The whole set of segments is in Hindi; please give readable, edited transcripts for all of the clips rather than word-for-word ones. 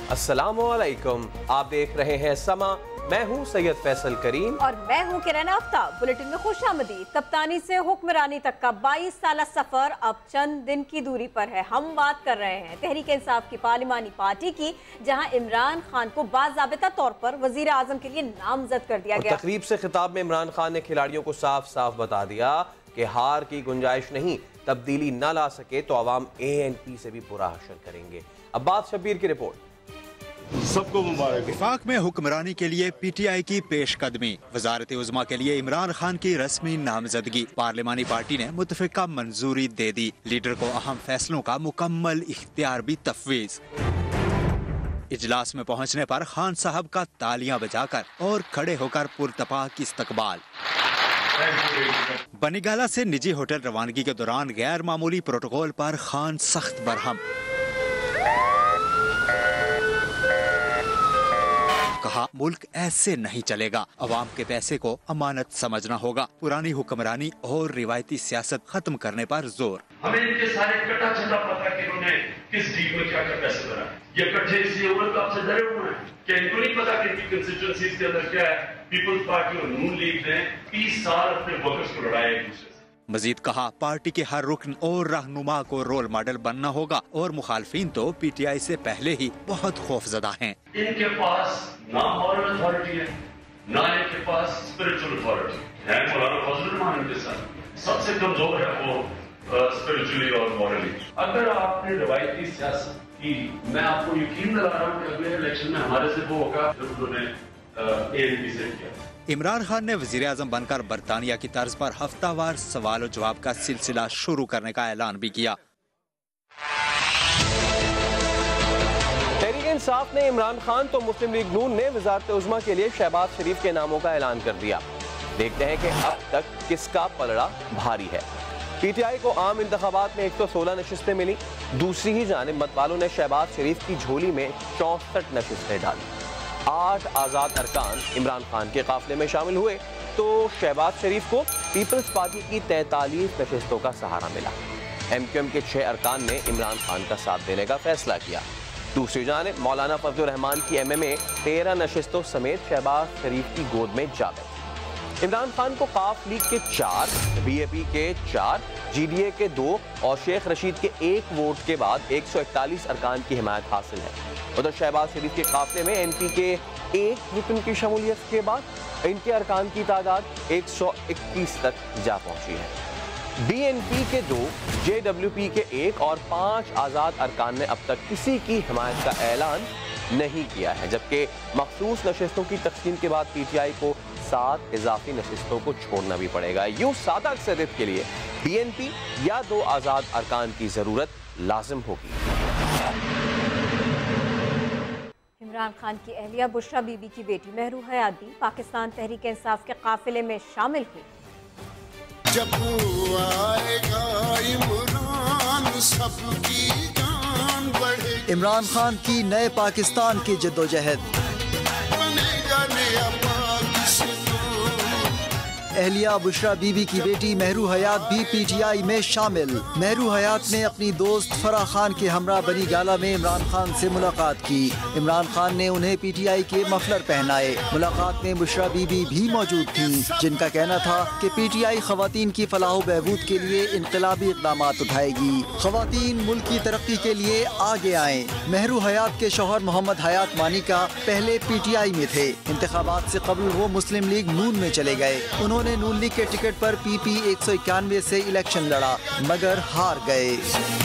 अस्सलामुअलैकुम, आप देख रहे हैं समा। मैं हूं सैयद फैसल करीम और मैं हूं किरण आफ्ताब। बुलेटिन में खुशामदीद। कप्तानी से हुक्मरानी तक का 22 साल सफर अब चंद दिन की दूरी पर है। हम बात कर रहे हैं तहरीक इंसाफ की पार्लिमानी पार्टी की, जहां इमरान खान को बाज़ाबिता तौर पर वजीर आजम के लिए नामजद कर दिया गया। तकरीब से खिताब में इमरान खान ने खिलाड़ियों को साफ साफ बता दिया कि हार की गुंजाइश नहीं, तब्दीली न ला सके तो अवाम ANP से भी बुरा हशर करेंगे। अब्बास शब्बीर की रिपोर्ट। सबको मुबारक। वफाक में हुक्मरानी के लिए PTI की पेशकदमी, वजारत उज़्मा के लिए इमरान खान की रस्मी नामजदगी। पार्लिमानी पार्टी ने मुतफिका मंजूरी दे दी। लीडर को अहम फैसलों का मुकम्मल इख्तियार भी तफवीज। इजलास में पहुंचने पर खान साहब का तालियां बजाकर और खड़े होकर पुरतपाक इस्तकबाल। बनीगाला से निजी होटल रवानगी के दौरान गैर मामूली प्रोटोकॉल पर खान सख्त बरहम। कहा मुल्क ऐसे नहीं चलेगा, अवाम के पैसे को अमानत समझना होगा। पुरानी हुक्मरानी और रिवायती सियासत खत्म करने पर जोर। हमें इनके सारे कटा छटा पता कि इन्होंने किस डील में क्या क्या पैसे भरा। ये कट्ठे इसलिए हुए तो आपसे डरे हुए हैं कि इनको नहीं पता कि इनकी कंस्टिट्यूएंसीज के अंदर क्या है। पीपल्स पार्टी और नून लीग ने 30 साल अपने वर्कर्स को लड़ाया एक दूसरे से। मजीद कहा पार्टी के हर रुकन और रहनुमा को रोल मॉडल बनना होगा और मुखालफिन तो PTI से पहले ही बहुत खौफजदा हैं। इनके पास ना मॉरल अथॉरिटी है, ना इनके पास स्पिरिचुअल अथॉरिटी है। मौलाना फजलुर रहमान इनके साथ सबसे कमजोर है वो स्पिरिचुअली और मॉरली। अगर आपने रवायती सियासत की, मैं आपको यकीन दिला रहा हूँ कि अगले इलेक्शन में हमारे से वो होगा जो उन्होंने ANP से किया। इमरान खान ने वजीर आजम बनकर बरतानिया की तर्ज पर हफ्तावार सवाल और जवाब का सिलसिला शुरू करने का ऐलान भी किया। तहरीक इंसाफ ने इमरान खान तो मुस्लिम लीग नून ने वजारत उज़्मा के लिए शहबाज शरीफ के नामों का ऐलान कर दिया। देखते हैं कि अब तक किसका पलड़ा भारी है। PTI को आम इंतखाबात में 116 नशिस्तें मिली। दूसरी ही जानिब मतवालों ने शहबाज शरीफ की झोली में 64 नशिस्तें डाली। 8 आज़ाद अरकान इमरान खान के काफिले में शामिल हुए तो शहबाज शरीफ को पीपल्स पार्टी की 43 नशिस्तों का सहारा मिला। MQM के 6 अरकान ने इमरान खान का साथ देने का फैसला किया। दूसरी जानिब मौलाना फजलुर रहमान की MMA 13 नशिस्तों समेत शहबाज शरीफ की गोद में जा गई। इमरान खान को काफ लीग के 4, BAP के 4, GDA के 2 और शेख रशीद के 1 वोट के बाद 141 अरकान की हिमायत हासिल है। उधर शहबाज शरीफ के काफिले में NP के 1 रुकन की शमूलियत के बाद इनके अरकान की तादाद 121 तक जा पहुंची है। BNP के 2, JWP के 1 और 5 आज़ाद अरकान ने अब तक किसी की हिमायत का ऐलान नहीं किया है, जबकि मखसूस नशिस्तों की तकसीम के बाद PTI को 7 इजाफी नशिस्तों को छोड़ना भी पड़ेगा। यूं सादा अक्सरियत के लिए BNP या 2 आज़ाद अरकान की जरूरत लाजिम होगी। इमरान खान की अहलिया बुशरा बीबी की बेटी महरू हयात भी पाकिस्तान तहरीक इंसाफ के काफिले में शामिल हुई। जब आएगा इमरान सबकी जान बढ़ेगी। इमरान खान की नए पाकिस्तान की जद्दोजहद। बनेगा नया पाकिस्तान। अहलिया बुशरा बीबी की बेटी महरू हयात भी PTI में शामिल। महरू हयात ने अपनी दोस्त फराह खान के हमरा बनीगाला में इमरान खान से मुलाकात की। इमरान खान ने उन्हें PTI के मफलर पहनाए। मुलाकात में बुशरा बीबी भी मौजूद थी, जिनका कहना था कि PTI खवातीन की फलाह बहबूद के लिए इनकलाबी इक़दाम उठाएगी। खवातीन मुल्क की तरक्की के लिए आगे आए। महरू हयात के शौहर मोहम्मद हयात मानी का पहले PTI में थे। इंतखाबात से कबल वो मुस्लिम लीग नून में चले गए। उन्होंने नून लीग के टिकट पर PP 191 से इलेक्शन लड़ा मगर हार गए।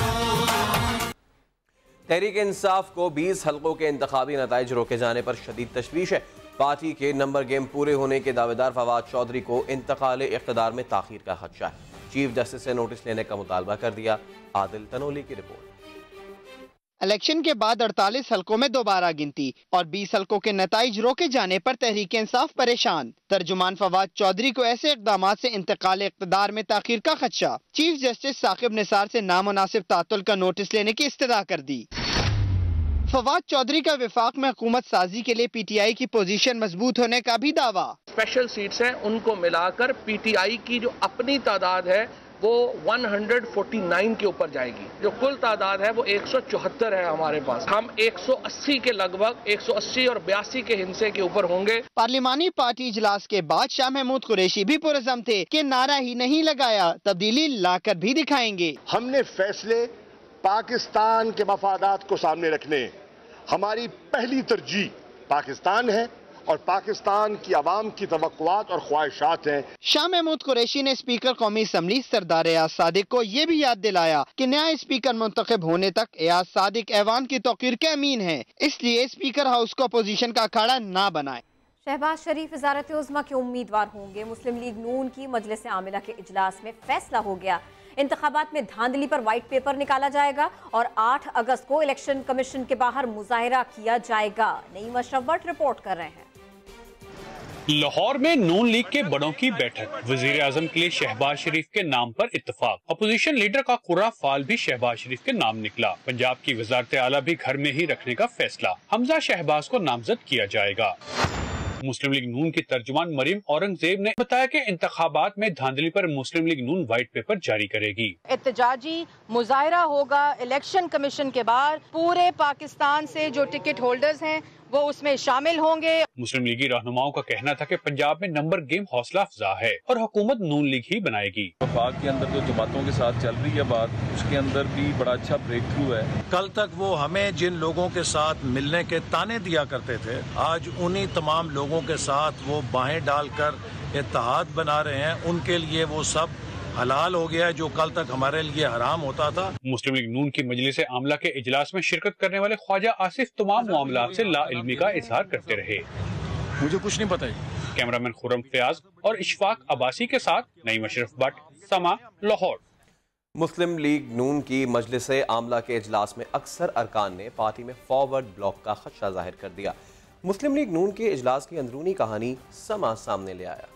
तहरीक इंसाफ को 20 हल्कों के इंतखाबी नताइज रोके जाने पर शदीद तशवीश है। पार्टी के नंबर गेम पूरे होने के दावेदार फवाद चौधरी को इंतकाल इख्तिदार में ताखीर का खदशा है। चीफ जस्टिस से नोटिस लेने का मुतालबा कर दिया। आदिल तनोली की रिपोर्ट। इलेक्शन के बाद 48 हलकों में दोबारा गिनती और 20 हलकों के नताइज रोके जाने पर तहरीक इंसाफ परेशान। तर्जुमान फवाद चौधरी को ऐसे इक़दाम से इंतकाल इक़्तिदार में ताखीर का खदशा। चीफ जस्टिस साकिब निसार से नामुनासिब तातुल का नोटिस लेने की इस्तदा कर दी। फवाद चौधरी का विफाक में हुकूमत साजी के लिए PTI की पोजीशन मजबूत होने का भी दावा। स्पेशल सीट्स हैं उनको मिलाकर PTI की जो अपनी तादाद है वो 149 के ऊपर जाएगी। जो कुल तादाद है वो 174 है हमारे पास। हम 180 के लगभग 180 और 82 के हिस्से के ऊपर होंगे। पार्लिमानी पार्टी इजलास के बाद शाह महमूद कुरैशी भी पुरज़म थे कि नारा ही नहीं लगाया, तब्दीली लाकर भी दिखाएंगे। हमने फैसले पाकिस्तान के मफादात को सामने रखने, हमारी पहली तरजीह पाकिस्तान है और पाकिस्तान की आवाम की तवक्कुआत और ख्वाहिशात हैं। शाह महमूद कुरैशी ने स्पीकर कौमी असम्बली सरदार एयाज सादिक को ये भी याद दिलाया कि नया स्पीकर मुंतखब होने तक एयाज सादिक ऐवान की तौकीर के अमीन है, इसलिए स्पीकर हाउस को अपोजिशन का अखाड़ा ना बनाए। शहबाज शरीफ वज़ारत उज़्मा के उम्मीदवार होंगे। मुस्लिम लीग नून की मजलिस आमिला के इजलास में फैसला हो गया। इंतखाबात में धांधली पर व्हाइट पेपर निकाला जाएगा और 8 अगस्त को इलेक्शन कमीशन के बाहर मुजाहिरा किया जाएगा। नईम अशरफ भट्ट रिपोर्ट कर रहे हैं। लाहौर में नून लीग के बड़ों की बैठक, वजीर आजम के लिए शहबाज शरीफ के नाम पर इत्तेफाक। अपोजिशन लीडर का कुरा फाल भी शहबाज शरीफ के नाम निकला। पंजाब की वजारत आला भी घर में ही रखने का फैसला। हमजा शहबाज को नामजद किया जाएगा। मुस्लिम लीग नून की तर्जुमान मरीम औरंगजेब ने बताया कि इंतखाबात में धांधली पर मुस्लिम लीग नून व्हाइट पेपर जारी करेगी। एहतजाजी मुजाहिरा होगा इलेक्शन कमीशन के बाहर। पूरे पाकिस्तान से जो टिकट होल्डर्स हैं वो उसमें शामिल होंगे। मुस्लिम लीगी रहनुमाओं का कहना था कि पंजाब में नंबर गेम हौसला अफजा है और हुकूमत नून लीग ही बनाएगी। वफाक के अंदर जो जमातों के साथ चल रही है बात, उसके अंदर भी बड़ा अच्छा ब्रेक थ्रू है। कल तक वो हमें जिन लोगों के साथ मिलने के ताने दिया करते थे, आज उन्हीं तमाम लोगों के साथ वो बाहें डालकर इत्तेहाद बना रहे हैं। उनके लिए वो सब हलाल हो गया है जो कल तक हमारे लिए हराम होता था। मुस्लिम लीग नून की मजलिस आमला के इजलास में शिरकत करने वाले ख्वाजा आसिफ तमाम मामलात से लाइल्मी का इजहार करते रहे। मुझे कुछ नहीं पता। कैमरामैन खुरम फयाज और इशफाक अब्बासी के साथ नईम अशरफ भट्ट, समा, लाहौर। मुस्लिम लीग नून की मजलिस आमला के इजलास में अक्सर अरकान ने पार्टी में फॉरवर्ड ब्लॉक का खदशा जाहिर कर दिया। मुस्लिम लीग नून के इजलास की अंदरूनी कहानी समा सामने ले आया।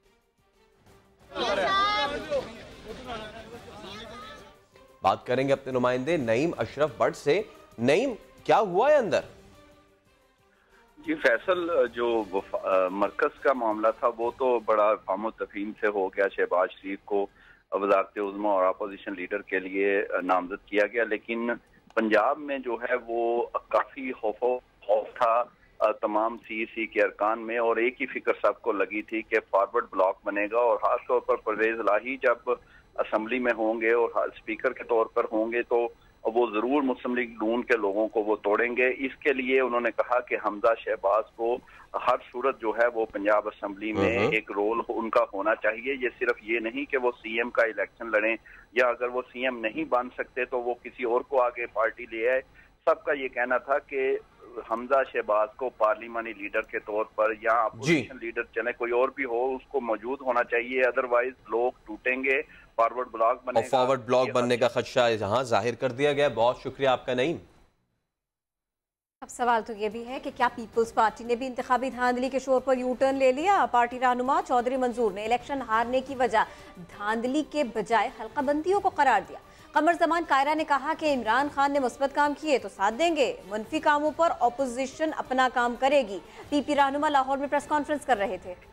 बात करेंगे अपने नुमाइंदे नईम अशरफ भट्ट से। नईम, क्या हुआ है अंदर? जी फैसल, जो मरकज का मामला था वो तो बड़ा फाम तफहीम से हो गया। शहबाज शरीफ को वज़ारत उज़्मा और अपोजिशन लीडर के लिए नामजद किया गया, लेकिन पंजाब में जो है वो काफ़ी खौफ था तमाम CEC के अरकान में, और एक ही फिक्र सबको लगी थी कि फॉरवर्ड ब्लॉक बनेगा। और खासतौर पर परवेज इलाही जब असम्बली में होंगे और स्पीकर के तौर पर होंगे तो वो जरूर मुस्लिम लीग नून के लोगों को वो तोड़ेंगे। इसके लिए उन्होंने कहा कि हमजा शहबाज को हर सूरत जो है वो पंजाब असम्बली में एक रोल उनका होना चाहिए। ये सिर्फ ये नहीं कि वो CM का इलेक्शन लड़ें, या अगर वो CM नहीं बन सकते तो वो किसी और को आगे पार्टी ले आए। सबका ये कहना था कि हमजा शहबाज को पार्लिमानी लीडर के तौर पर या अपोजिशन लीडर चले कोई और भी हो उसको मौजूद होना चाहिए, अदरवाइज लोग टूटेंगे, फॉरवर्ड ब्लॉक बनेगा। फॉरवर्ड ब्लॉक बनने का खदशा यहाँ जाहिर कर दिया गया। बहुत शुक्रिया आपका नईम। अब सवाल तो ये भी है कि क्या पीपल्स पार्टी ने भी इंतखाबी धांधली के शोर पर यू टर्न ले लिया? पार्टी रहनुमा चौधरी मंजूर ने इलेक्शन हारने की वजह धांधली के बजाय हल्काबंदियों को करार दिया। कमर जमान कायरा ने कहा कि इमरान खान ने मुस्बत काम किए तो साथ देंगे, मनफी कामों पर ऑपोजिशन अपना काम करेगी। PP रहनुमा लाहौर में प्रेस कॉन्फ्रेंस कर रहे थे।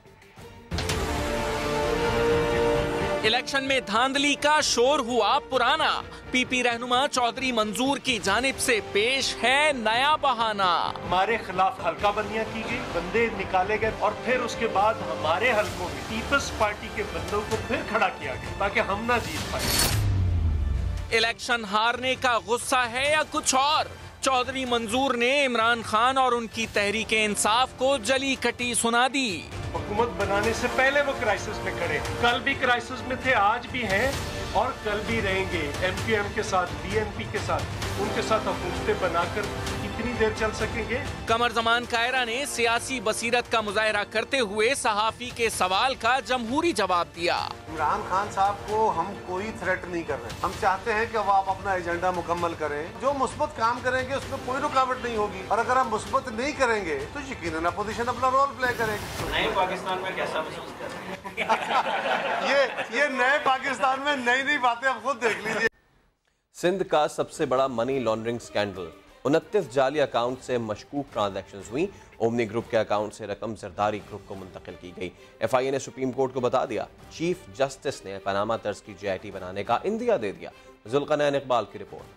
इलेक्शन में धांधली का शोर हुआ पुराना। PP रहनुमा चौधरी मंजूर की जानिब से पेश है नया बहाना। हमारे खिलाफ हल्काबंदियां की गई, बंदे निकाले गए और फिर उसके बाद हमारे हल्कों में पीपल्स पार्टी के बंदों को फिर खड़ा किया गया ताकि हम ना जीत पाए। इलेक्शन हारने का गुस्सा है या कुछ और? चौधरी मंजूर ने इमरान खान और उनकी तहरीक इंसाफ को जली कटी सुना दी। हुकूमत बनाने से पहले वो क्राइसिस में खड़े, कल भी क्राइसिस में थे, आज भी हैं और कल भी रहेंगे। MQM के साथ, BNP के साथ, उनके साथ हुकूमतें बनाकर कितनी देर चल सकेंगे? कमर जमान कायरा ने सियासी बसीरत का मुजाहरा करते हुए सहाफी के सवाल का जमहूरी जवाब दिया। इमरान खान साहब को हम कोई थ्रेट नहीं कर रहे, हम चाहते हैं कि वो आप अपना एजेंडा मुकम्मल करें। जो मुस्बत काम करेंगे उसमें कोई रुकावट नहीं होगी, और अगर हम मुस्बत नहीं करेंगे तो यकीनन अपोजिशन अपना रोल प्ले करेगी। नए पाकिस्तान में कैसा महसूस कर रहे हैं? ये नए पाकिस्तान में नई नई बातें आप खुद देख लीजिए। सिंध का सबसे बड़ा मनी लॉन्ड्रिंग स्कैंडल 29 जाली अकाउंट से मशकूक ट्रांजैक्शंस हुई। ओमनी ग्रुप के अकाउंट से रकम जरदारी ग्रुप को मुंतकिल की गई। FIA ने सुप्रीम कोर्ट को बता दिया, चीफ जस्टिस ने पनामा तर्ज की JIT बनाने का इंदिया दे दिया। जुल्करनैन इकबाल की रिपोर्ट।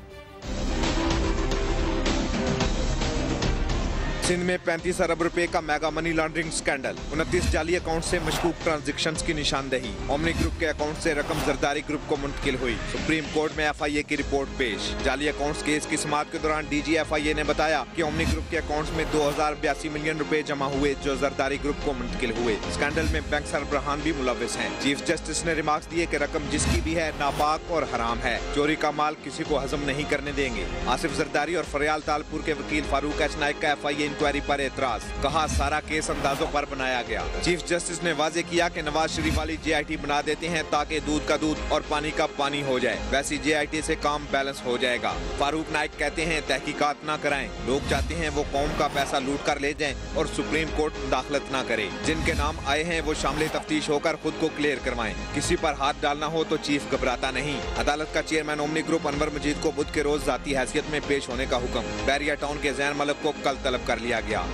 सिंध में 35 अरब रुपए का मेगा मनी लॉन्ड्रिंग स्कैंडल, 29 जाली अकाउंट से मशकूक ट्रांजैक्शंस की निशानदेही। ओमनी ग्रुप के अकाउंट से रकम जरदारी ग्रुप को मुंतकिल हुई। सुप्रीम कोर्ट में FIA की रिपोर्ट पेश। जाली अकाउंट्स केस की समाअत के दौरान DG FIA ने बताया कि ओमनी ग्रुप के अकाउंट्स में 2082 मिलियन रुपए जमा हुए जो जरदारी ग्रुप को मुंतकिल हुए। स्कैंडल में बैंक सरबराहान भी मुलविस हैं। चीफ जस्टिस ने रिमार्क्स दिए कि रकम जिसकी भी है नापाक और हराम है, चोरी का माल किसी को हजम नहीं करने देंगे। आसिफ जरदारी और फरियाल तालपुर के वकील फारूक एच नाइक का FIA इंक्वायरी पर एतराज, कहा सारा केस अंदाजों पर बनाया गया। चीफ जस्टिस ने वाजे किया कि नवाज शरीफ वाली JIT बना देते हैं ताकि दूध का दूध और पानी का पानी हो जाए, वैसी JIT से काम बैलेंस हो जाएगा। फारूक नाइक कहते हैं तहकीकात न कराएं, लोग चाहते हैं वो कौम का पैसा लूट कर ले जाएं और सुप्रीम कोर्ट मुदाखलत न करे। जिनके नाम आए हैं वो शामिल तफ्तीश होकर खुद को क्लियर करवाएं। किसी पर हाथ डालना हो तो चीफ घबराता नहीं। अदालत का चेयरमैन ओमनी ग्रुप अनवर मजीद को बुध के रोज जाती हैसियत में पेश होने का हुक्म। बैरिया टाउन के जैन मलिक को कल तलब कर लिया गया।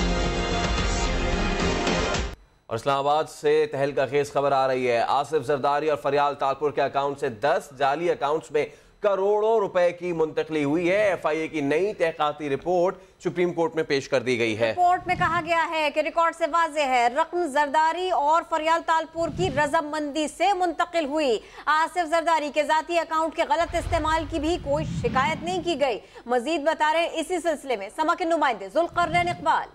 और इस्लामाबाद से तहलका खेज खबर आ रही है। आसिफ जरदारी और फरियाल तालपुर के अकाउंट से 10 जाली अकाउंट्स में करोड़ों रुपए की मुंतकली हुई है। FIA की नई तहकीकाती रिपोर्ट सुप्रीम कोर्ट में पेश कर दी गई है। रिपोर्ट में कहा गया है कि रिकॉर्ड से वाज़ेह है, रकम जरदारी और फरियाल तालपुर की रजामंदी से मुंतकिल हुई। आसिफ जरदारी के जाती अकाउंट के गलत इस्तेमाल की भी कोई शिकायत नहीं की गई। मजीद बता रहे इसी सिलसिले में समा के नुमाइंदे जुल्करनैन इकबाल।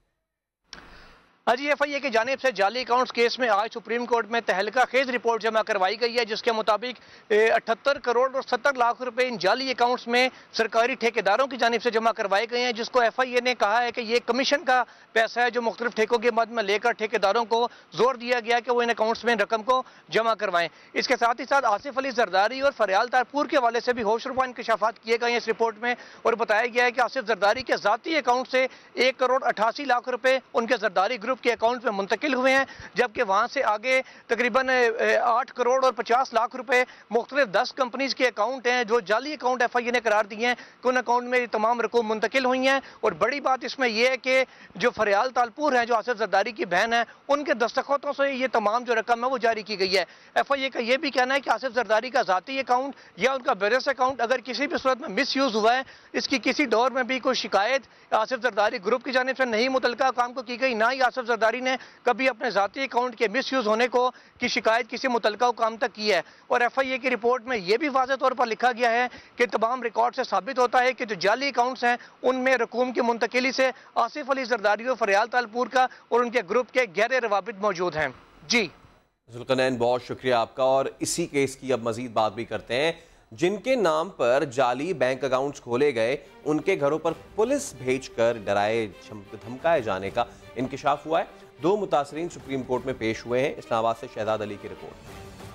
आज FIA की जानिब से जाली अकाउंट्स केस में आज सुप्रीम कोर्ट में तहलका खेज रिपोर्ट जमा करवाई गई है, जिसके मुताबिक 78 करोड़ और 70 लाख रुपए इन जाली अकाउंट्स में सरकारी ठेकेदारों की जानिब से जमा करवाए गए हैं, जिसको FIA ने कहा है कि ये कमीशन का पैसा है जो मुख्तलिफ ठेकों के मद में लेकर ठेकेदारों को जोर दिया गया कि वो इन अकाउंट्स में रकम को जमा करवाएं। इसके साथ ही साथ आसिफ अली जरदारी और फरियाल तालपुर के हवाले से भी होशरुबा इंकशाफात किए गए हैं इस रिपोर्ट में, और बताया गया है कि आसिफ जरदारी के जाती अकाउंट से 1 करोड़ 88 लाख रुपए उनके जरदारी ग्रुप के अकाउंट में मुंतकिल हुए हैं, जबकि वहां से आगे तकरीबन 8 करोड़ और 50 लाख रुपए मुख्तलिफ 10 कंपनीज के अकाउंट हैं जो जाली अकाउंट FIA ने करार दिए हैं कि उन अकाउंट में तमाम रकम मुंतकिल हुई हैं। और बड़ी बात इसमें यह है कि जो फरियाल तालपुर हैं जो आसिफ जरदारी की बहन है, उनके दस्तखतों से ये तमाम जो रकम है वो जारी की गई है। FIA का यह भी कहना है कि आसिफ जरदारी का जाती अकाउंट या उनका बिजनेस अकाउंट अगर किसी भी सूरत में मिस यूज हुआ है, इसकी किसी दौर में भी कोई शिकायत आसिफ जरदारी ग्रुप की जानिब से नहीं मुतलका काम को की गई, ना ही आसिफ जरदारी ने कभी अपने जाती अकाउंट के मिस यूज होने को की शिकायत किसी मुतलका काम तक की है। और FIA की रिपोर्ट में यह भी वाज़ेह तौर पर लिखा गया है कि तमाम रिकॉर्ड से साबित होता है कि जो जाली अकाउंट्स हैं उनमें रकूम की मुंतकिली से आसिफ अली जरदारी और फरियाल तालपुर का और उनके ग्रुप के गहरे रवाबित मौजूद हैं। जी जुल्करनैन, बहुत शुक्रिया आपका। और इसी केस की अब मजीद बात भी करते हैं। जिनके नाम पर जाली बैंक अकाउंट्स खोले गए, उनके घरों पर पुलिस भेजकर डराए धमकाए जाने का इंकिशाफ हुआ है। 2 मुतासरीन सुप्रीम कोर्ट में पेश हुए हैं। इस्लामाबाद से शहजाद अली की रिपोर्ट।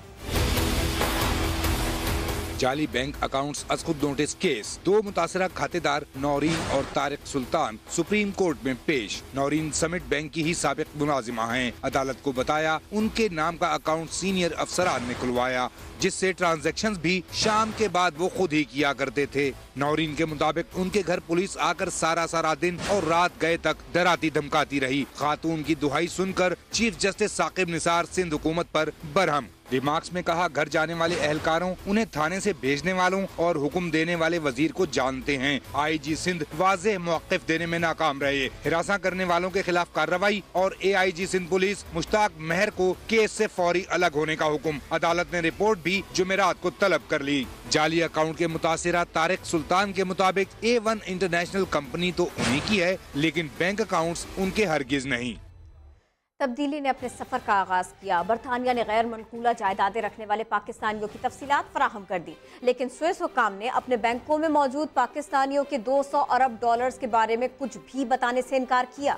जाली बैंक अकाउंट्स अजखुद नोटिस केस, 2 मुतासरा खातेदार नौरीन और तारिक सुल्तान सुप्रीम कोर्ट में पेश। नौरीन समिट बैंक की ही साबिक मुलाजिमा हैं। अदालत को बताया उनके नाम का अकाउंट सीनियर अफसरान ने खुलवाया, जिससे ट्रांजैक्शंस भी शाम के बाद वो खुद ही किया करते थे। नौरीन के मुताबिक उनके घर पुलिस आकर सारा दिन और रात गए तक डराती धमकाती रही। खातून की दुहाई सुनकर चीफ जस्टिस साकिब निसार सिंध हुकूमत पर बरहम। रिमार्क्स में कहा, घर जाने वाले एहलकारों उन्हें थाने से भेजने वालों और हुक्म देने वाले वजीर को जानते हैं। IG सिंध वाज़ेह मौक़िफ़ देने में नाकाम रहे। हिरासा करने वालों के खिलाफ कार्रवाई और AIG सिंध पुलिस मुश्ताक महर को केस से फौरी अलग होने का हुक्म। अदालत ने रिपोर्ट भी जुमेरात को तलब कर ली। जाली अकाउंट के मुतासिरा तारिक सुल्तान के मुताबिक A1 इंटरनेशनल कंपनी तो उन्हीं की है, लेकिन बैंक अकाउंट्स उनके हरगिज नहीं। तब्दीली ने अपने सफर का आगाज किया। बरतानिया ने गैर मनकूला जायदादें रखने वाले पाकिस्तानियों की तफसीलात फराहम कर दी, लेकिन स्विस हुक्काम ने अपने बैंकों में मौजूद पाकिस्तानियों के 200 अरब डॉलर्स के बारे में कुछ भी बताने से इनकार किया।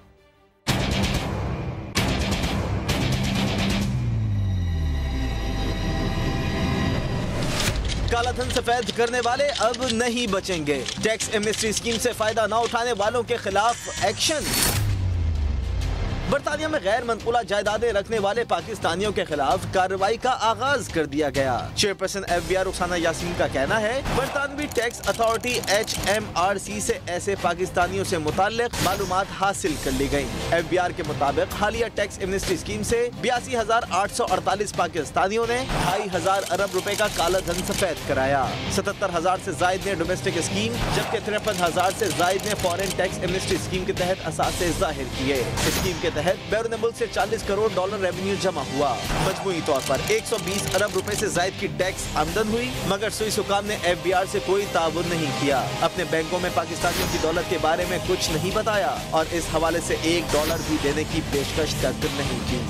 कालाधन सफेद करने वाले अब नहीं बचेंगे। टैक्स एमनेस्टी स्कीम से फायदा न उठाने वालों के खिलाफ एक्शन। बरतानिया में गैर मनकुला जायदादें रखने वाले पाकिस्तानियों के खिलाफ कार्रवाई का आगाज कर दिया गया। चेयरपर्सन FBI रुखसाना यासीन का कहना है बरतानवी टैक्स अथॉरिटी HMRC से ऐसे पाकिस्तानियों से मुताल्लिक मालूमात हासिल कर ली गयी। FBR के मुताबिक हालिया टैक्स एमनेस्टी स्कीम से 82,848 पाकिस्तानियों ने 2,500 अरब रुपए का काला धन सफेद कराया। 77,000 से जायद ने डोमेस्टिक स्कीम, जबकि 53,000 से जायद ने फॉरेन टैक्स एमनेस्टी स्कीम के तहत असासे जाहिर किए। स्कीम के तहत बैरून मुल्क से $40 करोड़ रेवेन्यू जमा हुआ। मजमूई तौर पर 120 अरब रुपए से जायद की टैक्स आमदन हुई, मगर स्विस हुकाम ने FBR से कोई ताउन नहीं किया। अपने बैंकों में पाकिस्तानियों की दौलत के बारे में कुछ नहीं बताया और इस हवाले से $1 भी देने की पेशकश तक नहीं की।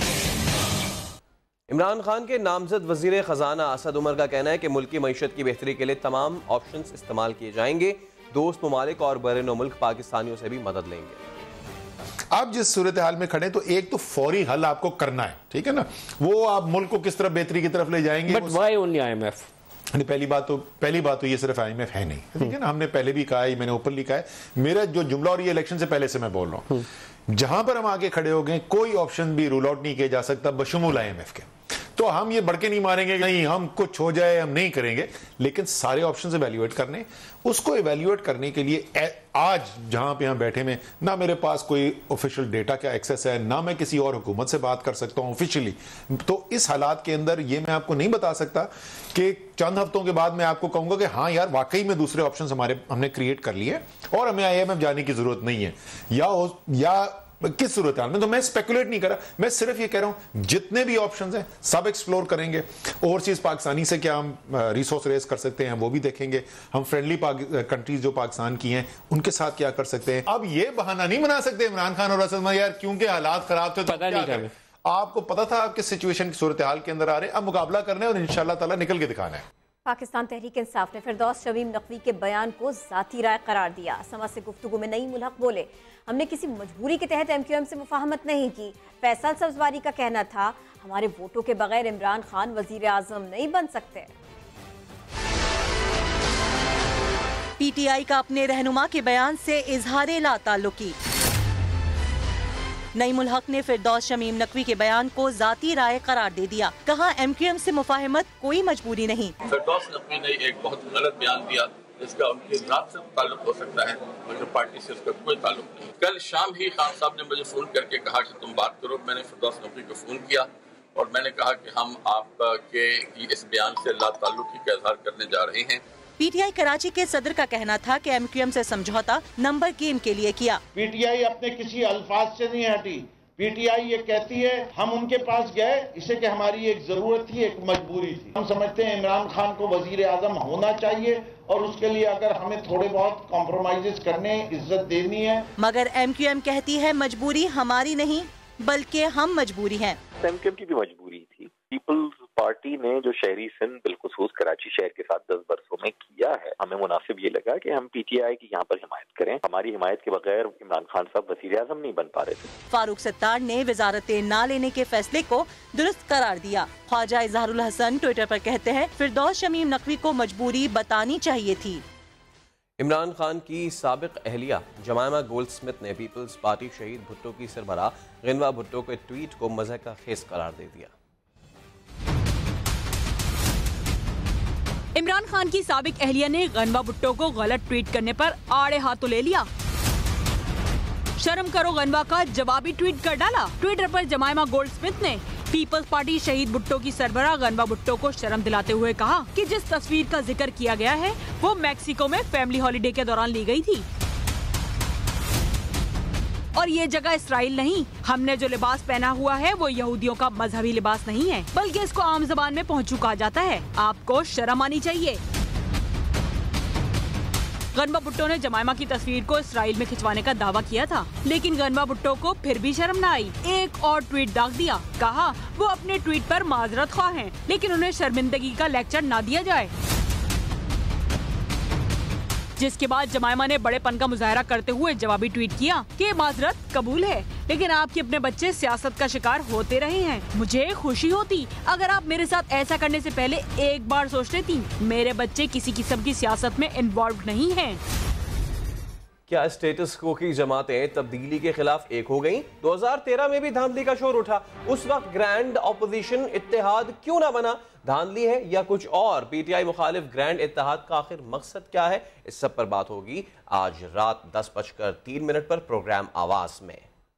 इमरान खान के नामजद वजीर खजाना असद उमर का कहना है कि मुल्क की मईशत की बेहतरी के लिए तमाम ऑप्शंस इस्तेमाल किए जाएंगे। दोस्त ममालिक और बैरून मुल्क पाकिस्तानियों से भी मदद लेंगे। आप जिस सूरत हाल में खड़े तो एक तो फौरी हल आपको करना है, ठीक है ना, वो आप मुल्क को किस तरफ बेहतरी की तरफ ले जाएंगे। But why only IMF? पहली बात तो ये सिर्फ IMF है नहीं, ठीक है ना, हमने पहले भी कहा है, मैंने ओपनली कहा है, मेरा जो जुमला और ये इलेक्शन से पहले से मैं बोल रहा हूँ, जहां पर हम आगे खड़े हो गए कोई ऑप्शन भी रूल आउट नहीं किया जा सकता बशमूल IMF के। तो हम ये बढ़के नहीं मारेंगे कि नहीं हम कुछ हो जाए हम नहीं करेंगे, लेकिन सारे ऑप्शंस इवैल्यूएट करने, उसको इवैल्यूएट करने के लिए आज जहां पे हम बैठे में ना मेरे पास कोई ऑफिशियल डेटा का एक्सेस है, ना मैं किसी और हुकूमत से बात कर सकता हूं ऑफिशियली। तो इस हालात के अंदर ये मैं आपको नहीं बता सकता कि चंद हफ्तों के बाद मैं आपको कहूंगा कि हाँ यार वाकई में दूसरे ऑप्शंस हमने क्रिएट कर लिए और हमें IMF जाने की जरूरत नहीं है या किस सूरत हाल में। तो मैं स्पेकुलेट नहीं कर रहा, मैं सिर्फ ये कह रहा हूं जितने भी ऑप्शंस हैं सब एक्सप्लोर करेंगे। ओवरसीज पाकिस्तानी से क्या हम रिसोर्स रेज कर सकते हैं वो भी देखेंगे। हम फ्रेंडली कंट्रीज जो पाकिस्तान की हैं उनके साथ क्या कर सकते हैं। अब ये बहाना नहीं बना सकते इमरान खान और असद यार क्योंकि हालात खराब थे तो क्या करें। आपको पता था आप किस सिचुएशन की सूरत हाल के अंदर आ रहे हैं, अब मुकाबला करना है और इंशाल्लाह ताला निकल के दिखाना है। पाकिस्तान तहरीक इंसाफ ने फिरदौस शमीम नकवी के बयान को जाती राय करार दिया। समा से गुफ्तगू में नईम उल हक बोले, हमने किसी मजबूरी के तहत MQM से मुफाहमत नहीं की। फैसल सब्जवारी का कहना था हमारे वोटों के बगैर इमरान खान वजीर आजम नहीं बन सकते। PTI का अपने रहनुमा के बयान से इजहार ला ताल्लुकी। नईम उल हक ने फिरदौस शमीम नकवी के बयान को जाती राय करार दे दिया। कहा MQM से मुफाहमत कोई मजबूरी नहीं। फिरदौस नकवी ने एक बहुत गलत बयान दिया जिसका उनकी जात से ताल्लुक हो सकता है मगर पार्टी से उसका कोई ताल्लुक नहीं। कल शाम ही खान साहब ने मुझे फोन करके कहा कि तुम बात करो। मैंने फिरदौस नकवी को फोन किया और मैंने कहा कि हम आपके इस बयान से ला ताल्लुकी का इजहार करने जा रहे हैं। PTI कराची के सदर का कहना था कि MQM से समझौता नंबर गेम के लिए किया। PTI अपने किसी अल्फाज से नहीं हटी। PTI ये कहती है हम उनके पास गए इसे कि हमारी एक जरूरत थी, एक मजबूरी थी। हम समझते हैं इमरान खान को वजीर आजम होना चाहिए और उसके लिए अगर हमें थोड़े बहुत कॉम्प्रोमाइजेस करने, इज्जत देनी है। मगर MQM कहती है मजबूरी हमारी नहीं बल्कि हम मजबूरी हैं। MQM की भी मजबूरी थी। पीपल्स पार्टी ने जो शहरी सिंध बिलखुसूस कराची शहर के साथ 10 बरसों में किया है, हमें मुनासिब ये लगा कि हम PTI की यहाँ पर हिमायत करें। हमारी हिमायत के बगैर इमरान खान साहब वज़ीर आज़म नहीं बन पा रहे थे। फारूक सत्तार ने वजारतें ना लेने के फैसले को दुरुस्त करार दिया। ख्वाजा इजहारुल हसन ट्विटर पर कहते हैं फिरदौस शमीम नकवी को मजबूरी बतानी चाहिए थी। इमरान खान की साबिक अहलिया जमायमा गोल्डस्मिथ ने पीपल्स पार्टी शहीद भुट्टो की सरबराह गनवा भुट्टो के ट्वीट को मज़ह का खेस करार दे दिया। इमरान खान की साबिक अहलिया ने गनवा भुट्टो को गलत ट्वीट करने पर आड़े हाथों ले लिया। शर्म करो गनवा का जवाबी ट्वीट कर डाला। ट्विटर पर जमायमा गोल्डस्मिथ ने पीपल्स पार्टी शहीद भुट्टो की सरबराह गनवा भुट्टो को शर्म दिलाते हुए कहा कि जिस तस्वीर का जिक्र किया गया है वो मैक्सिको में फैमिली हॉलिडे के दौरान ली गई थी और ये जगह इसराइल नहीं। हमने जो लिबास पहना हुआ है वो यहूदियों का मजहबी लिबास नहीं है बल्कि इसको आम जबान में पहुंच चुका जाता है। आपको शर्म आनी चाहिए। गनवा भुट्टो ने जमायमा की तस्वीर को इसराइल में खिंचवाने का दावा किया था, लेकिन गनवा भुट्टो को फिर भी शर्म न आई। एक और ट्वीट दाग दिया। कहा वो अपने ट्वीट पर माजरत ख्वाह हैं, लेकिन उन्हें शर्मिंदगी का लेक्चर ना दिया जाए। जिसके बाद जमायमा ने बड़ेपन का मुजाहरा करते हुए जवाबी ट्वीट किया कि माजरत कबूल है, लेकिन आपके अपने बच्चे सियासत का शिकार होते रहे हैं। मुझे खुशी होती अगर आप मेरे साथ ऐसा करने से पहले एक बार सोच लेती। मेरे बच्चे किसी किस्म की सियासत में इन्वॉल्व नहीं हैं। क्या स्टेटस को की जमातें तब्दीली के खिलाफ एक हो गईं? 2013 में भी धांधली का शोर उठा। उस वक्त ग्रैंड ऑपोजिशन इत्तेहाद क्यों ना बना? धांधली है या कुछ और? पीटीआई मुखालिफ ग्रैंड इत्तेहाद का आखिर मकसद क्या है? इस सब पर बात होगी आज रात 10:03 पर प्रोग्राम आवाज में।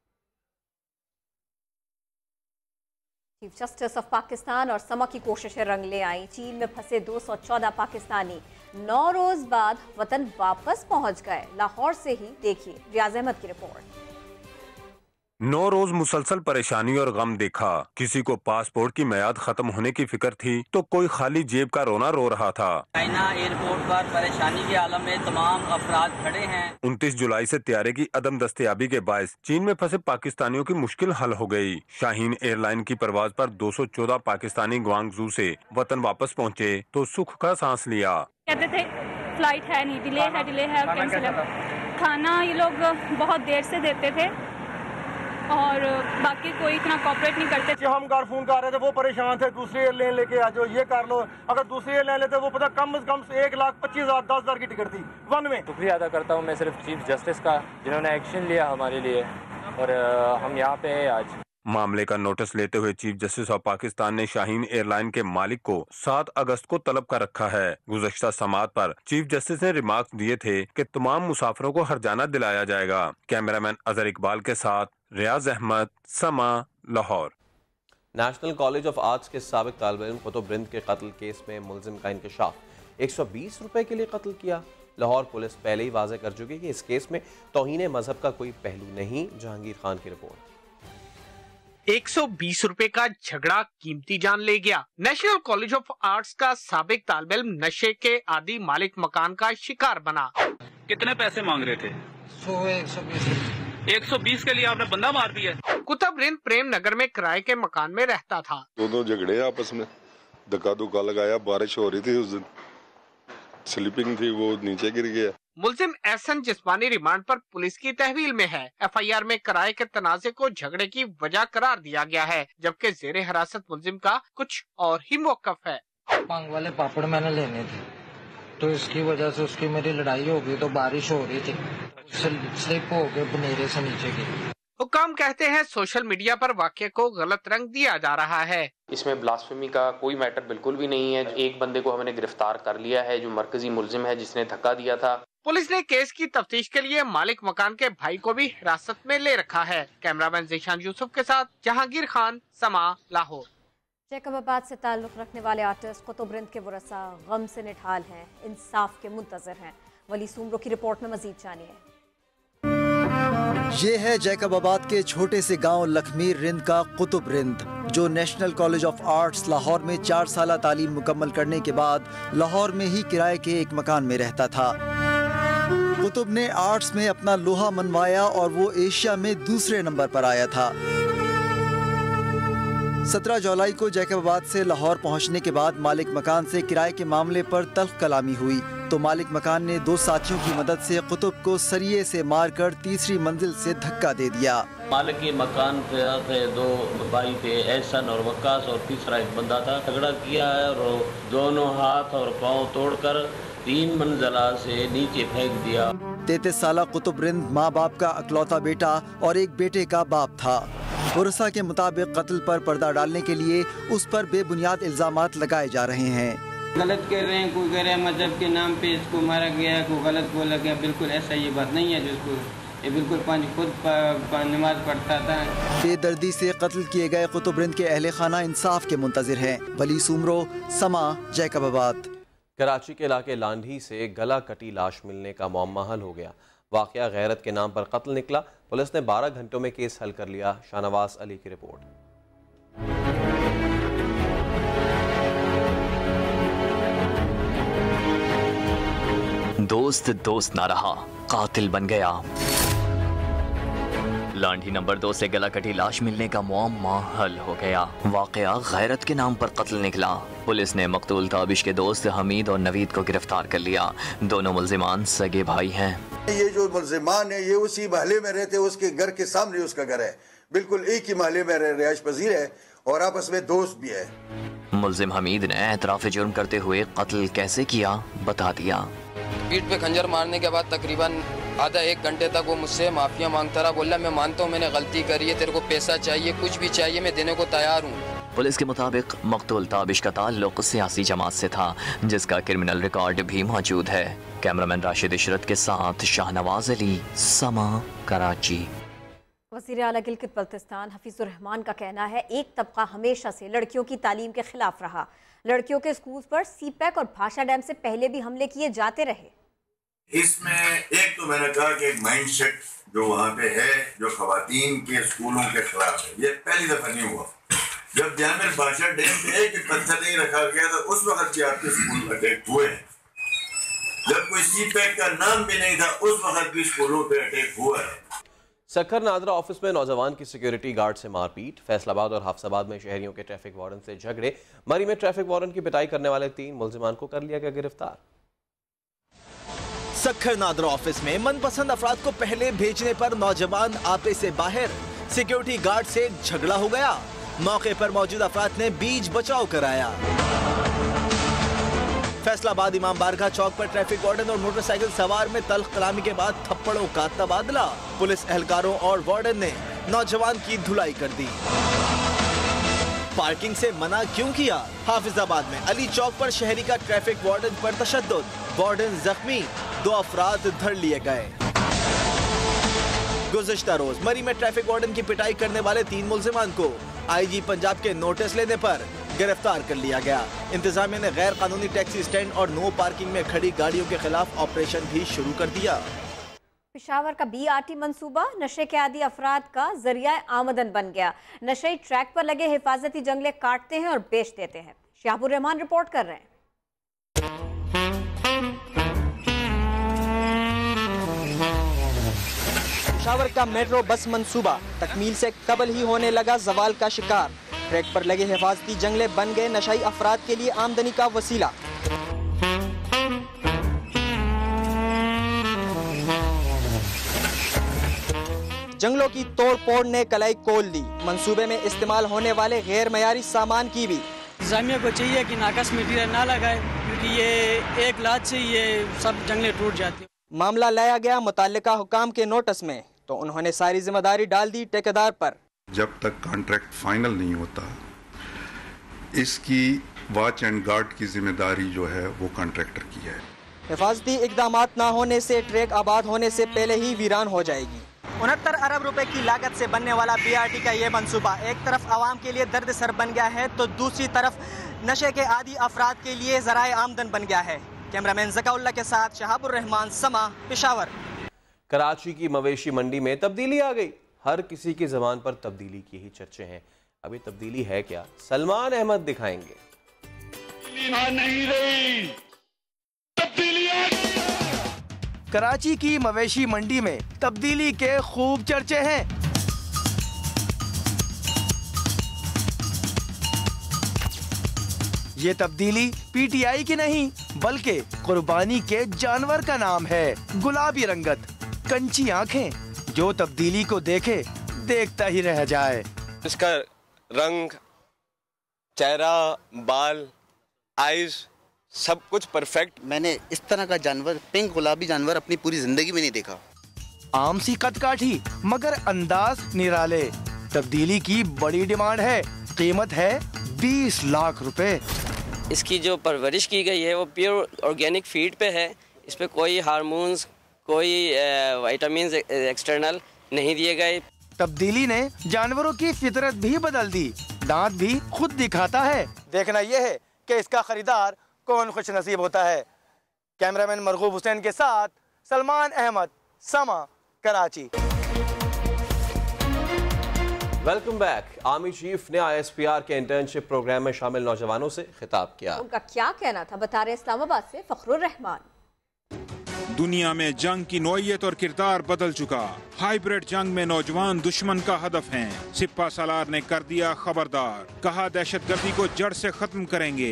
चीफ जस्टिस ऑफ पाकिस्तान और समा की कोशिशें रंग ले आई। चीन में फंसे 214 पाकिस्तानी 9 रोज बाद वतन वापस पहुंच गए। लाहौर से ही देखिए रियाज अहमद की रिपोर्ट। 9 रोज मुसलसल परेशानी और गम देखा। किसी को पासपोर्ट की मियाद खत्म होने की फिक्र थी तो कोई खाली जेब का रोना रो रहा था। चाइना एयरपोर्ट पर परेशानी के आलम में तमाम अफराद खड़े हैं। 29 जुलाई से तैयारे की अदम दस्तयाबी के बायस चीन में फंसे पाकिस्तानियों की मुश्किल हल हो गई। शाहीन एयरलाइन की परवाज पर 214 पाकिस्तानी ग्वांगजू से वतन वापस पहुँचे तो सुख का सांस लिया। कहते थे फ्लाइट है नहीं, डिले है, कैंसिल है। खाना ये लोग बहुत देर से देते थे और बाकी कोई इतना कॉपरेट नहीं करते। जो हम घर फोन कर रहे थे वो परेशान थे, दूसरी एयरलाइन लेके आ जाओ, ये कर लो। अगर दूसरी एयरलाइन लेते वो पता कम से कम 1,25,000 10,000 की टिकट थी वन में। शुक्रिया अदा करता हूँ मैं सिर्फ चीफ जस्टिस का, जिन्होंने एक्शन लिया हमारे लिए और हम यहाँ पे हैं आज। मामले का नोटिस लेते हुए चीफ जस्टिस ऑफ पाकिस्तान ने शाहीन एयरलाइन के मालिक को 7 अगस्त को तलब कर रखा है। गुज़श्ता समात पर चीफ जस्टिस ने रिमार्क्स दिए थे कि तमाम मुसाफिरों को हर्जाना दिलाया जाएगा। कैमरामैन अजहर इकबाल के साथ Riaz Ahmed, Samaa, Lahore. National College of Arts के साबिक तालिब इल्म कुतुब रिंद के कत्ल केस में मुलजिम का इंकशाफ। 120 रुपए के लिए कत्ल किया। लाहौर पुलिस पहले ही वाज़ेह कर चुकी कि इस केस में तौहीन मजहब का कोई पहलू नहीं। जहांगीर खान की रिपोर्ट। 120 रुपए का झगड़ा कीमती जान ले गया। नेशनल कॉलेज ऑफ आर्ट्स का साबिक तालिब इल्म नशे के आदी मालिक मकान का शिकार बना। कितने पैसे मांग रहे थे? 120 के लिए आपने बंदा मार दिया। कुतुब रिंद प्रेम नगर में किराए के मकान में रहता था। दोनों झगड़े आपस में, धक्का धुक्का लगाया। बारिश हो रही थी उस दिन, स्लीपिंग थी, वो नीचे गिर गया। मुलजिम एहसन जिस्मानी रिमांड पर पुलिस की तहवील में है। एफआईआर में किराए के तनाजे को झगड़े की वजह करार दिया गया है, जबकि जेरे हिरासत मुलजिम का कुछ और ही मौकफ है। पांग वाले पापड़ मैंने लेने थे तो इसकी वजह से उसकी मेरी लड़ाई हो गई। तो बारिश हो रही थी, स्लिप हो गए बनेरे से नीचे गिर। हुकाम कहते हैं सोशल मीडिया पर वाक़े को गलत रंग दिया जा रहा है। इसमें ब्लास्फेमी का कोई मैटर बिल्कुल भी नहीं है। एक बंदे को हमने गिरफ्तार कर लिया है जो मरकजी मुलजिम है जिसने धक्का दिया था। पुलिस ने केस की तफ्तीश के लिए मालिक मकान के भाई को भी हिरासत में ले रखा है। कैमरामैन ज़ीशान यूसुफ के साथ जहांगीर खान, समा, लाहौर। जैकबाबाद से ताल्लुक रखने वाले आर्टिस्ट कुतुब रिंद के वरसा गम से निठाल हैं, इंसाफ के मुंतजर हैं। वली सुमरो की रिपोर्ट में मजीद जानिए। ये है जैकबाबाद के छोटे से गांव लखमीर रिंद का कुतुब रिंद, जो National College of Arts Lahore में 4 साल तालीम मुकम्मल करने के बाद लाहौर में ही किराए के एक मकान में रहता था। कुतुब ने आर्ट्स में अपना लोहा मनवाया और वो एशिया में दूसरे नंबर पर आया था। 17 जुलाई को जैकबाबाद से लाहौर पहुंचने के बाद मालिक मकान से किराए के मामले पर तल्ख कलामी हुई तो मालिक मकान ने 2 साथियों की मदद से कुतुब को सरिये से मारकर तीसरी मंजिल से धक्का दे दिया। मालिक के मकान पे 2 भाई थे, एहसन और वक्कास, और तीसरा एक बंदा था। झगड़ा किया है और दोनों हाथ और पाँव तोड़कर 3 मंजिला से नीचे फेंक दिया। 33 साल कुतुब रिंद माँ बाप का अकलौता बेटा और एक बेटे का बाप था। पुरसा के मुताबिक कत्ल पर पर्दा डालने के लिए उस पर बेबुनियाद इल्जामात लगाए जा रहे हैं। गलत कह रहे हैं, कोई कह रहा है मजहब के नाम पे इसको मारा गया, कोई गलत बोला गया। बिल्कुल ऐसा ये बात नहीं है। जिसको ये बिल्कुल खुद नमाज पढ़ता था। बेदर्दी से कत्ल किए गए कुतुब रिंद के अहले खाना इंसाफ के मुंतजिर हैं। वली सुमरो, समा, जैकबाबाद। कराची के इलाके लांढी से गला कटी लाश मिलने का मुअम्मा हल हो गया। वाक़या गैरत के नाम पर कत्ल निकला। पुलिस ने 12 घंटों में केस हल कर लिया। शाहनवाज अली की रिपोर्ट। दोस्त दोस्त ना रहा, कातिल बन गया। लांढी नंबर 2 से गला कटी लाश मिलने का मुअम्मा हल हो गया। वाक़या गैरत के नाम पर कत्ल निकला। पुलिस ने मकतूल ताबिश के दोस्त हमीद और नवीद को गिरफ्तार कर लिया। दोनों मुल्जिमान सगे भाई हैं। ये जो मुल्जिमान है ये उसी महल्ले में रहते, उसके घर के सामने उसका घर है, बिल्कुल एक ही महल्ले में रिहाइश पजीर है और आपस में दोस्त भी है। मुल्जिम हमीद ने एतराफ़ जुर्म करते हुए कत्ल कैसे किया बता दिया। पीठ पे खंजर मारने के बाद तकरीबन आधा एक घंटे तक वो मुझसे माफिया मांगता रहा। बोला मैं मानता हूँ मैंने गलती करी है, तेरे को पैसा चाहिए, कुछ भी चाहिए, मैं देने को तैयार हूँ। पुलिस के मुताबिक मकतूल ताबिश का ताल्लुक सियासी जमात से था, जिसका क्रिमिनल रिकॉर्ड भी मौजूद है। कैमरामैन राशिद इशरत के साथ शाहनवाज अली, समा, कराची। वज़ीर आला गिलगित बल्तिस्तान हफीजुर रहमान का कहना है एक तबका हमेशा से लड़कियों की तालीम के खिलाफ रहा। लड़कियों के स्कूल पर सीपैक और भाषा डैम से पहले भी हमले किए जाते रहे। इसमें एक तो मैंने कहा कि एक माइंड सेट जो वहाँ पे है, जो खवातीन के स्कूलों के खिलाफ है, ये पहली दफा नहीं हुआ। जब जामिल भाषा डैम पे एक पत्थर नहीं रखा गया तो उस वक्त भी आपके स्कूल अटैक हुए हैं। जब कोई सीपैक का नाम भी नहीं था उस वक्त भी स्कूलों पे अटैक हुआ है। सक्खर नादरा ऑफिस में नौजवान की सिक्योरिटी गार्ड से मारपीट। फैसलाबाद और हाफसाबाद में शहरियों के ट्रैफिक वार्डन से झगड़े। मरी में ट्रैफिक वार्डन की पिटाई करने वाले 3 मुल्जिमान को कर लिया गया गिरफ्तार। सक्खर नादरा ऑफिस में मनपसंद अफराद को पहले भेजने पर नौजवान आपे से बाहर। सिक्योरिटी गार्ड से झगड़ा हो गया। मौके पर मौजूद अफराद ने बीच बचाव कराया। फैसलाबाद इमाम बारगाह चौक पर ट्रैफिक वार्डन और मोटरसाइकिल सवार में तल्ख कलामी के बाद थप्पड़ों का तबादला। पुलिस एहलकारों और वार्डन ने नौजवान की धुलाई कर दी। पार्किंग से मना क्यों किया? हाफिजाबाद में अली चौक पर शहरी का ट्रैफिक वार्डन पर तशद्दुद। वार्डन जख्मी, 2 अफराद धर लिए गए। गुज़श्ता रोज मरी में ट्रैफिक वार्डन की पिटाई करने वाले 3 मुल्जिमान को आईजी पंजाब के नोटिस लेने पर गिरफ्तार कर लिया गया। इंतजामिया ने गैर कानूनी टैक्सी स्टैंड और नो पार्किंग में खड़ी गाड़ियों के खिलाफ ऑपरेशन भी शुरू कर दिया। पेशावर का BRT मंसूबा नशे के आदी अफराद का जरिया आमदन बन गया। नशे ट्रैक पर लगे हिफाजती जंगले काटते हैं और बेच देते हैं। शहाबुर रहमान रिपोर्ट कर रहे हैं। पेशावर का मेट्रो बस मंसूबा तकमील से कबल ही होने लगा जवाल का शिकार। ट्रैक पर लगे हिफाजती जंगले बन गए नशाई अफराद के लिए आमदनी का वसीला। जंगलों की तोड़ फोड़ ने कलाई खोल दी। मंसूबे में इस्तेमाल होने वाले गैर मयारी सामान की भी। इंतजामिया को चाहिए कि नाकस मटीरियल ना लगाए, क्योंकि ये एक लात से ये सब जंगले टूट जाते। मामला लाया गया मुताल्लिका हुकाम के नोटिस में, तो उन्होंने सारी जिम्मेदारी डाल दी ठेकेदार पर। जब तक कॉन्ट्रैक्ट फाइनल नहीं होता, इसकी वॉच एंड गार्ड की जिम्मेदारी जो है वो कॉन्ट्रैक्टर की है। हिफाजती इकदामात न होने से ट्रैक आबाद होने से पहले ही वीरान हो जाएगी। 69 अरब रुपए की लागत से बनने वाला BRT का ये मंसूबा एक तरफ आवाम के लिए दर्द सर बन गया है, तो दूसरी तरफ नशे के आदी अफराद के लिए जराए आमदन बन गया है। कैमरामैन ज़काउल्लाह के साथ शहाबुर रहमान, समा, पेशावर। कराची की मवेशी मंडी में तब्दीली आ गई। हर किसी की ज़बान पर तब्दीली की ही चर्चे हैं। अभी तब्दीली है क्या, सलमान अहमद दिखाएंगे। नहीं रही, तब्दीली आ गई। कराची की मवेशी मंडी में तब्दीली के खूब चर्चे हैं। ये तब्दीली PTI की नहीं बल्कि कुर्बानी के जानवर का नाम है। गुलाबी रंगत, कंची आंखें, जो तब्दीली को देखे देखता ही रह जाए। इसका रंग, चेहरा, बाल, आईज सब कुछ परफेक्ट। मैंने इस तरह का जानवर, पिंक गुलाबी जानवर अपनी पूरी जिंदगी में नहीं देखा। आम सी कद काठी मगर अंदाज निराले। तब्दीली की बड़ी डिमांड है। कीमत है 20 लाख रुपए। इसकी जो परवरिश की गई है वो प्योर ऑर्गेनिक फीड पे है। इस पे कोई हार्मोन्स, कोई विटामिन एक्सटर्नल नहीं दिए गए। तब्दीली ने जानवरों की फितरत भी बदल दी। दांत भी खुद दिखाता है। देखना यह है कि इसका खरीदार कौन खुश नसीब होता है। कैमरामैन मरगूब हुसैन के साथ Salman Ahmed, Samaa, Karachi. Welcome back. Army chief ने ISPR के इंटर्नशिप प्रोग्राम में शामिल नौजवानों से खिताब किया। उनका क्या कहना था, बता रहे इस्लामाबाद से फखरुर रहमान। दुनिया में जंग की नौइयत और किरदार बदल चुका। हाइब्रिड जंग में नौजवान दुश्मन का हदफ हैं। सिपा सालार ने कर दिया खबरदार, कहा दहशतगर्दी को जड़ से खत्म करेंगे।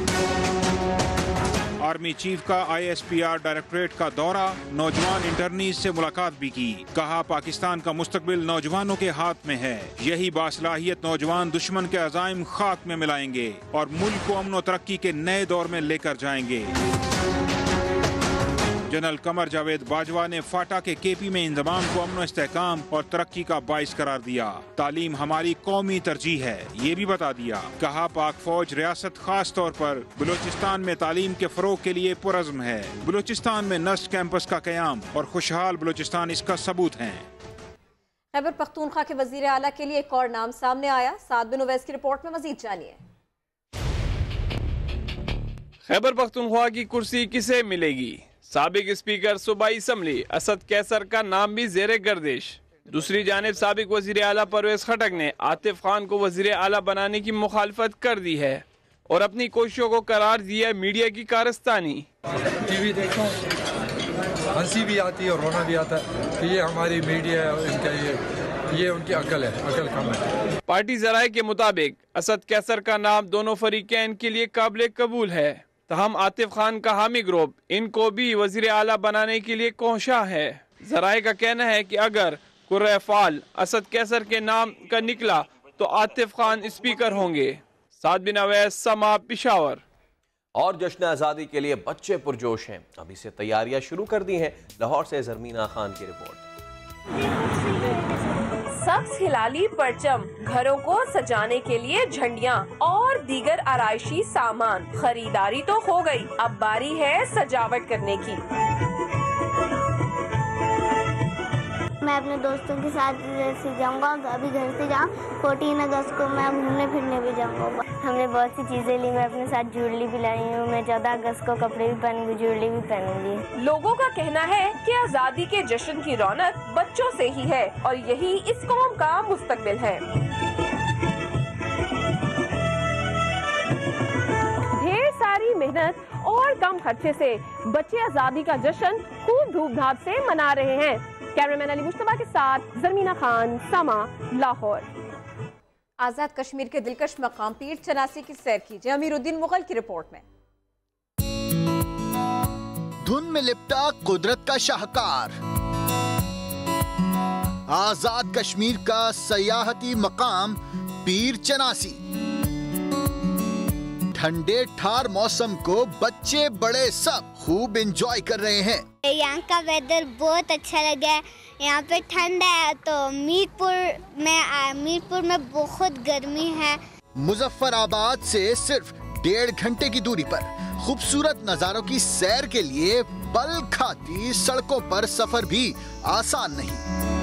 आर्मी चीफ का ISPR डायरेक्टरेट का दौरा, नौजवान इंटर्नीज से मुलाकात भी की। कहा पाकिस्तान का मुस्तकबिल नौजवानों के हाथ में है। यही बासलाहियत नौजवान दुश्मन के अज़ाइम खाक में मिलाएंगे और मुल्क को अमन और तरक्की के नए दौर में लेकर जाएंगे। जनरल कमर जावेद बाजवा ने फाटा के केपी में इंजमाम को अमन इस्तेहकाम और तरक्की का बाइस करार दिया। तालीम हमारी कौमी तरजीह है, ये भी बता दिया। कहा पाक फौज रियासत खास तौर पर बलूचिस्तान में तालीम के फरोग के लिए पुरज़्म है। बलूचिस्तान में नस्ट कैंपस का क़याम और खुशहाल बलूचिस्तान इसका सबूत है। खैबर पख्तूनख्वा के वजीर आला के लिए एक और नाम सामने आया। साद बिन उवैस की रिपोर्ट में मजीद जानिए। खैबर पख्तूनख्वा की कुर्सी किसे मिलेगी? साबिक स्पीकर सूबाई असम्बली असद कैसर का नाम भी जेरे गर्दिश। दूसरी जानिब साबिक वजीर आला परवेज खटक ने आतिफ खान को वजीर आला बनाने की मुखालफत कर दी है और अपनी कोशिशों को करार दिया मीडिया की कारस्तानी। टीवी देखो, हंसी भी आती है और रोना भी आता है कि ये हमारी मीडिया है, इनका ये उनकी अकल है, अकल कम है। पार्टी जराये के मुताबिक असद कैसर का नाम दोनों फरीकैन के लिए काबिल कबूल है। तहम आतिफ खान का हामी ग्रुप इनको भी वजीर आला बनाने के लिए कोशा है। जराये का कहना है कि अगर कुर्रे फाल असद कैसर के नाम का निकला तो आतिफ खान स्पीकर होंगे। साद बिन अवैस, समा, पिशावर। और जश्न आज़ादी के लिए बच्चे पुरजोश हैं। अभी से तैयारियां शुरू कर दी हैं। लाहौर से जरमीना खान की रिपोर्ट। सब्ज हिलाली परचम, घरों को सजाने के लिए झंडियाँ और दीगर आराइशी सामान। खरीदारी तो हो गई, अब बारी है सजावट करने की। मैं अपने दोस्तों के साथ से जाऊंगा। अभी घर से जाऊँ 14 अगस्त को मैं घूमने फिरने भी जाऊंगा। हमने बहुत सी चीजें ली। मैं अपने साथ ज्वेलरी भी लाई हूँ। मैं 14 अगस्त को कपड़े भी पहनूंगी, ज्वेलरी भी पहनूंगी। लोगों का कहना है कि आजादी के जश्न की रौनक बच्चों से ही है और यही इस कौम का मुस्तकबिल है। ढेर सारी मेहनत और कम खर्चे से बच्चे आजादी का जश्न खूब धूमधाम से मना रहे हैं। कैमरामैन अली मुस्तफा के साथ जरमीना खान, समा, लाहौर। आजाद कश्मीर के दिलकश मकाम पीर चनासी की सैर कीजिए। अमीरुद्दीन मुगल की रिपोर्ट में। धुन में लिपटा कुदरत का शाहकार, आजाद कश्मीर का सयाहती मकाम पीर चनासी। ठंडे ठार मौसम को बच्चे बड़े सब खूब एंजॉय कर रहे हैं। यहाँ का वेदर बहुत अच्छा लगा है। यहाँ पे ठंड है तो मीरपुर में बहुत गर्मी है। मुजफ्फराबाद से सिर्फ 1.5 घंटे की दूरी पर खूबसूरत नजारों की सैर के लिए पल खाती सड़कों पर सफर भी आसान नहीं।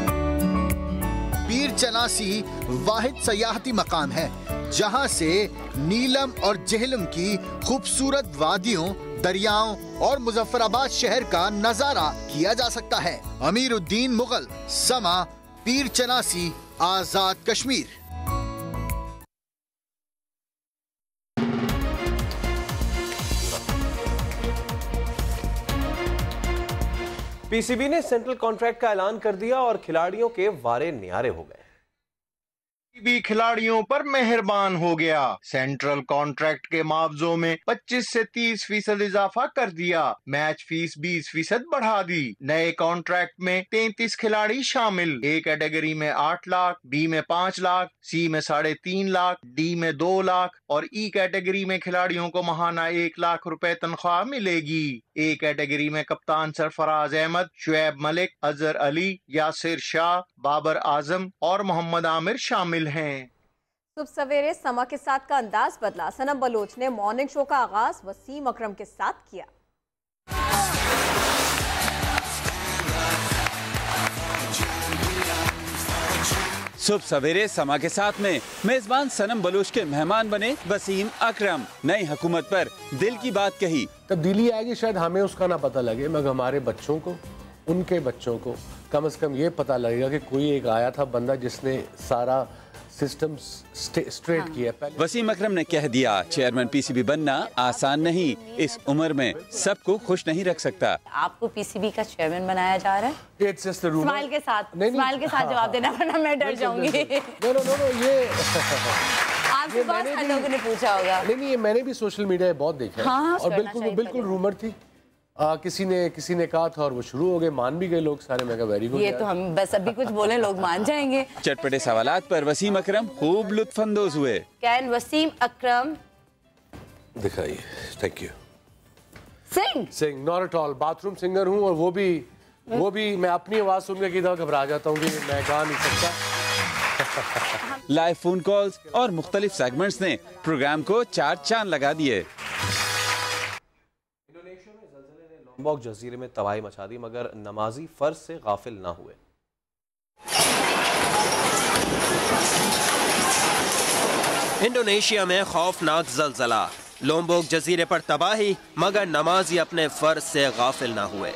पीर चनासी वाहिद सयाहती मकाम है जहां से नीलम और जेहलम की खूबसूरत वादियों, दरियाओं और मुजफ्फराबाद शहर का नजारा किया जा सकता है। अमीरुद्दीन मुगल, समा, पीर चनासी, आजाद कश्मीर। पीसीबी ने सेंट्रल कॉन्ट्रैक्ट का ऐलान कर दिया और खिलाड़ियों के वारे न्यारे हो गए। भी खिलाड़ियों पर मेहरबान हो गया। सेंट्रल कॉन्ट्रैक्ट के मुआवजों में 25 से 30% इजाफा कर दिया। मैच फीस 20% बढ़ा दी। नए कॉन्ट्रैक्ट में 33 खिलाड़ी शामिल। ए कैटेगरी में 8 लाख, बी में 5 लाख, सी में 3.5 लाख, डी में 2 लाख और ई कैटेगरी में खिलाड़ियों को माहाना 1 लाख रुपए तनख्वाह मिलेगी। ए कैटेगरी में कप्तान सरफराज अहमद, शुएब मलिक, अजहर अली, यासिर शाह, बाबर आजम और मोहम्मद आमिर शामिल हैं। सुबह सवेरे समा के साथ का अंदाज बदला। सनम बलोच ने मॉर्निंग शो का आगाज वसीम अकरम के साथ किया। सुबह सवेरे समा के साथ में मेजबान सनम बलोच के मेहमान बने वसीम अकरम। नई हुकूमत पर दिल की बात कही। तब्दीली आएगी, शायद हमें उसका ना पता लगे मगर हमारे बच्चों को, उनके बच्चों को कम से कम ये पता लगेगा कि कोई एक आया था बंदा जिसने सारा सिस्टम स्ट्रेट किया। वसीम अकरम ने कह दिया, चेयरमैन पीसीबी बनना आसान नहीं, इस उम्र में सबको खुश नहीं रख सकता। आपको पीसीबी का चेयरमैन बनाया जा रहा है? स्माइल के साथ, स्माइल के साथ जवाब देना वरना मैं डर जाऊंगी। ये आपसे बहुत सारे लोगों ने पूछा होगा। नहीं, ये मैंने भी सोशल मीडिया बहुत देखा है और बिल्कुल रूमर थी। किसी ने कहा था और वो शुरू हो गए, मान भी गए लोग सारे। मैं कहा वेरी गुड। ये तो हम बस अभी कुछ बोले लोग मान जाएंगे। चटपटे सवालात पर वसीम अकरम खूब लुत्फानंदोज हुए। कैन वसीम अकरम दिखाइए। Thank you. Sing not at all. Bathroom singer हूँ और वो भी मैं अपनी आवाज सुनकर की दफा घबरा जाता हूँ कि मैं गा नहीं सकता। लाइव फोन कॉल्स और मुख्तलिफ सेगमेंट्स ने प्रोग्राम को 4 चांद लगा दिए। इंडोनेशिया में ज़लज़ले ने लोम्बोक जजीरे में तबाही मचा दी, मगर नमाजी फर्ज से गाफिल ना हुए। इंडोनेशिया में खौफनाक ज़लज़ला, लोम्बोक जजीरे पर तबाही, मगर नमाजी अपने फर्ज से गाफिल ना हुए।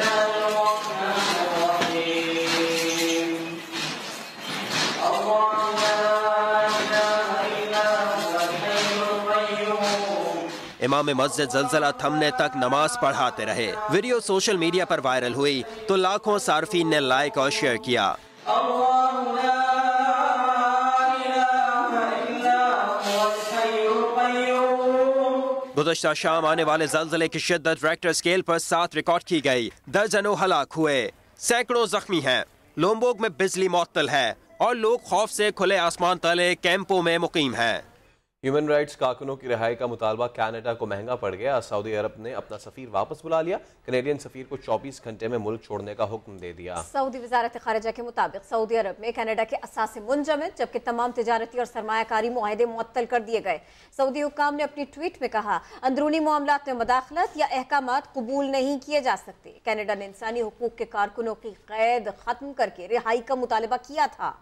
इमाम मस्जिद ज़लज़ला थमने तक नमाज पढ़ाते रहे। वीडियो सोशल मीडिया पर वायरल हुई तो लाखों सार्फिन ने लाइक और शेयर किया। गुज़श्ता शाम आने वाले ज़लज़ले की शिद्दत रेक्टर स्केल पर 7 रिकॉर्ड की गई। दर्जनों हलाक हुए, सैकड़ों जख्मी हैं। लोम्बोक में बिजली मुअत्तल है और लोग खौफ से खुले आसमान तले कैंपों में मुकीम हैं। ह्यूमन राइट्स कारकुनों की रिहाई का मुतालबा कनाडा को महंगा पड़ गया। सऊदी अरब ने अपना सफीर वापस बुला लिया। कनेडियन सफीर को 24 घंटे में मुल्क छोड़ने का हुक्म दे दिया। सऊदी वजारत खारिजा के मुताबिक सऊदी अरब में कनाडा के असासे मुंजमद, जबकि तमाम तिजारती और सरमायाकारी मुआहदे मुअत्तल कर दिए गए। सऊदी हुक्काम ने अपनी ट्वीट में कहा, अंदरूनी मामलात में मदाखलत या अहकामात कबूल नहीं किए जा सकते। कनाडा ने इंसानी हुकूक के कारकुनों की कैद खत्म करके रिहाई का मुतालबा किया था।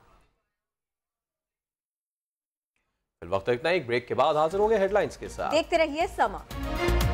वक्त इतना, एक ब्रेक के बाद हाजिर होंगे हेडलाइंस के साथ। देखते रहिए समा।